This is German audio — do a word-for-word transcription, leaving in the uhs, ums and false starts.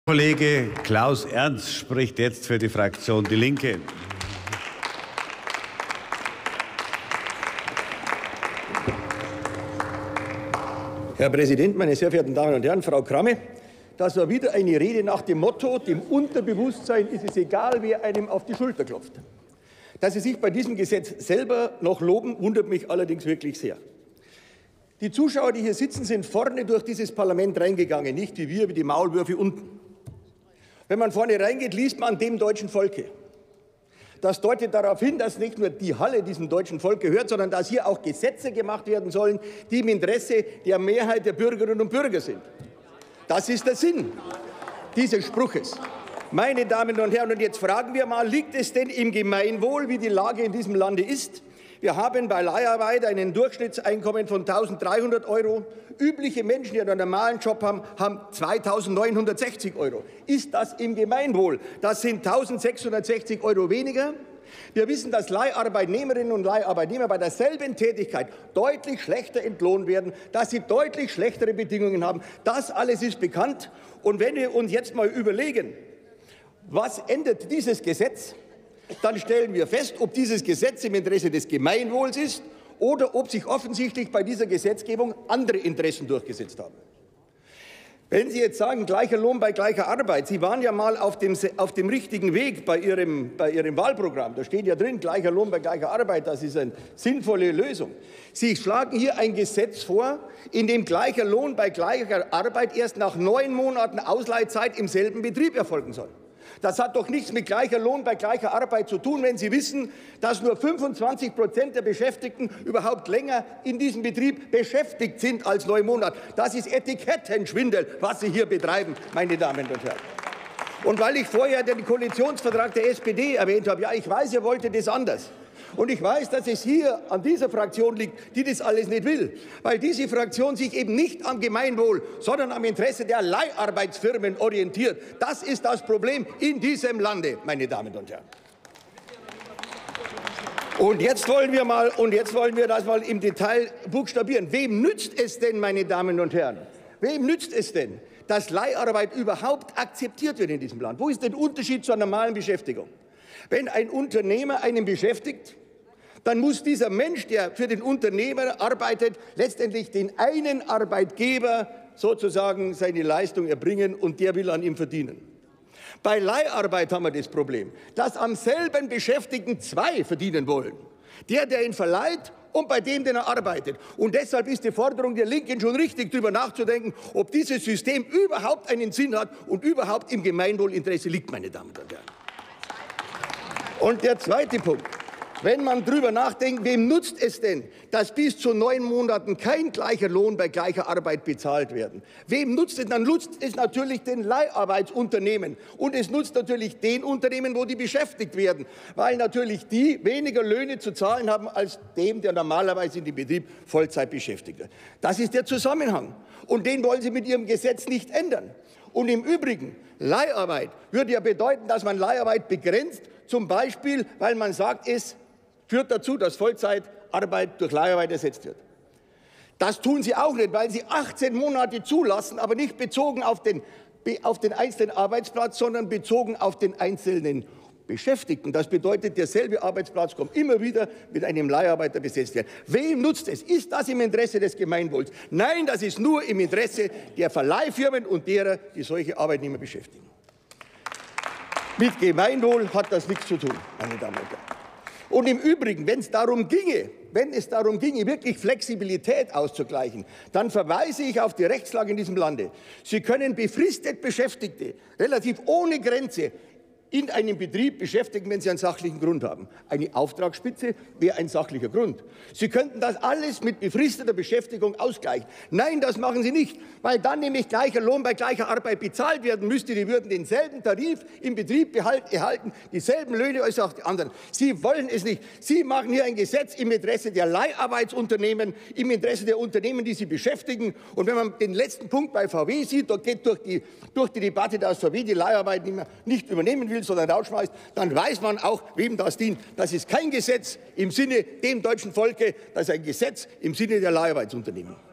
Kollege Klaus Ernst spricht jetzt für die Fraktion Die Linke. Herr Präsident, meine sehr verehrten Damen und Herren, Frau Kramme, das war wieder eine Rede nach dem Motto, dem Unterbewusstsein ist es egal, wer einem auf die Schulter klopft. Dass Sie sich bei diesem Gesetz selber noch loben, wundert mich allerdings wirklich sehr. Die Zuschauer, die hier sitzen, sind vorne durch dieses Parlament reingegangen, nicht wie wir, wie die Maulwürfe unten. Wenn man vorne reingeht, liest man an dem deutschen Volke. Das deutet darauf hin, dass nicht nur die Halle diesem deutschen Volk gehört, sondern dass hier auch Gesetze gemacht werden sollen, die im Interesse der Mehrheit der Bürgerinnen und Bürger sind. Das ist der Sinn dieses Spruches. Meine Damen und Herren, und jetzt fragen wir mal, liegt es denn im Gemeinwohl, wie die Lage in diesem Lande ist? Wir haben bei Leiharbeit einen Durchschnittseinkommen von eintausenddreihundert Euro. Übliche Menschen, die einen normalen Job haben, haben zweitausendneunhundertsechzig Euro. Ist das im Gemeinwohl? Das sind eintausendsechshundertsechzig Euro weniger. Wir wissen, dass Leiharbeitnehmerinnen und Leiharbeitnehmer bei derselben Tätigkeit deutlich schlechter entlohnt werden, dass sie deutlich schlechtere Bedingungen haben. Das alles ist bekannt. Und wenn wir uns jetzt mal überlegen, was ändert dieses Gesetz, dann stellen wir fest, ob dieses Gesetz im Interesse des Gemeinwohls ist oder ob sich offensichtlich bei dieser Gesetzgebung andere Interessen durchgesetzt haben. Wenn Sie jetzt sagen, gleicher Lohn bei gleicher Arbeit, Sie waren ja mal auf dem, auf dem richtigen Weg bei Ihrem, bei Ihrem Wahlprogramm. Da steht ja drin, gleicher Lohn bei gleicher Arbeit, das ist eine sinnvolle Lösung. Sie schlagen hier ein Gesetz vor, in dem gleicher Lohn bei gleicher Arbeit erst nach neun Monaten Ausleihzeit im selben Betrieb erfolgen soll. Das hat doch nichts mit gleicher Lohn bei gleicher Arbeit zu tun, wenn Sie wissen, dass nur fünfundzwanzig Prozent der Beschäftigten überhaupt länger in diesem Betrieb beschäftigt sind als neun Monate. Das ist Etikettenschwindel, was Sie hier betreiben, meine Damen und Herren. Und weil ich vorher den Koalitionsvertrag der S P D erwähnt habe, ja, ich weiß, ihr wolltet es anders. Und ich weiß, dass es hier an dieser Fraktion liegt, die das alles nicht will, weil diese Fraktion sich eben nicht am Gemeinwohl, sondern am Interesse der Leiharbeitsfirmen orientiert. Das ist das Problem in diesem Lande, meine Damen und Herren. Und jetzt wollen wir mal, und jetzt wollen wir das mal im Detail buchstabieren. Wem nützt es denn, meine Damen und Herren? Wem nützt es denn, dass Leiharbeit überhaupt akzeptiert wird in diesem Land? Wo ist der Unterschied zur normalen Beschäftigung? Wenn ein Unternehmer einen beschäftigt, dann muss dieser Mensch, der für den Unternehmer arbeitet, letztendlich den einen Arbeitgeber sozusagen seine Leistung erbringen und der will an ihm verdienen. Bei Leiharbeit haben wir das Problem, dass am selben Beschäftigten zwei verdienen wollen. Der, der ihn verleiht und bei dem, der er arbeitet. Und deshalb ist die Forderung der Linken schon richtig, darüber nachzudenken, ob dieses System überhaupt einen Sinn hat und überhaupt im Gemeinwohlinteresse liegt, meine Damen und Herren. Und der zweite Punkt. Wenn man darüber nachdenkt, wem nutzt es denn, dass bis zu neun Monaten kein gleicher Lohn bei gleicher Arbeit bezahlt werden? Wem nutzt es? Dann nutzt es natürlich den Leiharbeitsunternehmen. Und es nutzt natürlich den Unternehmen, wo die beschäftigt werden, weil natürlich die weniger Löhne zu zahlen haben als dem, der normalerweise in dem Betrieb Vollzeit beschäftigt wird. Das ist der Zusammenhang. Und den wollen Sie mit Ihrem Gesetz nicht ändern. Und im Übrigen, Leiharbeit würde ja bedeuten, dass man Leiharbeit begrenzt, zum Beispiel, weil man sagt, es führt dazu, dass Vollzeitarbeit durch Leiharbeit ersetzt wird. Das tun Sie auch nicht, weil Sie achtzehn Monate zulassen, aber nicht bezogen auf den, auf den einzelnen Arbeitsplatz, sondern bezogen auf den einzelnen Beschäftigten. Das bedeutet, derselbe Arbeitsplatz kommt immer wieder mit einem Leiharbeiter besetzt werden. Wem nutzt es? Ist das im Interesse des Gemeinwohls? Nein, das ist nur im Interesse der Verleihfirmen und derer, die solche Arbeitnehmer beschäftigen. Mit Gemeinwohl hat das nichts zu tun, meine Damen und Herren. Und im Übrigen, wenn es darum ginge, wenn es darum ginge, wirklich Flexibilität auszugleichen, dann verweise ich auf die Rechtslage in diesem Lande. Sie können befristet Beschäftigte relativ ohne Grenze in einem Betrieb beschäftigen, wenn Sie einen sachlichen Grund haben. Eine Auftragsspitze wäre ein sachlicher Grund. Sie könnten das alles mit befristeter Beschäftigung ausgleichen. Nein, das machen Sie nicht, weil dann nämlich gleicher Lohn bei gleicher Arbeit bezahlt werden müsste. Die würden denselben Tarif im Betrieb erhalten, dieselben Löhne als auch die anderen. Sie wollen es nicht. Sie machen hier ein Gesetz im Interesse der Leiharbeitsunternehmen, im Interesse der Unternehmen, die sie beschäftigen. Und wenn man den letzten Punkt bei V W sieht, da geht durch die, durch die Debatte, dass V W die Leiharbeit nicht, mehr, nicht übernehmen will, sondern rausschmeißt, dann weiß man auch, wem das dient. Das ist kein Gesetz im Sinne dem deutschen Volke, das ist ein Gesetz im Sinne der Leiharbeitsunternehmen.